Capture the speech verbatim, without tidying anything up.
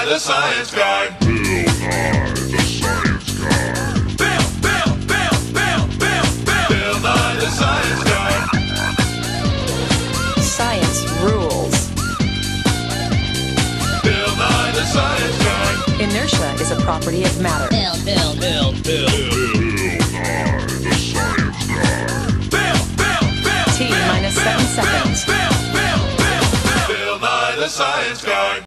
the Science Guy. Bill Nye, the Science Guy. Bill, Bill, Bill, Bill, Bill, Bill. Bill Nye the Science Guy. Science rules. Bill Nye the Science Guy. Inertia is a property of matter. Bill, Bill, Bill, Bill. Bill Nye, the Science Guy. Bill, Bill, Bill, T Bill, minus Bill, seven Bill, seconds. Bill, Bill, Bill, Bill. Bill Nye the Science Guy.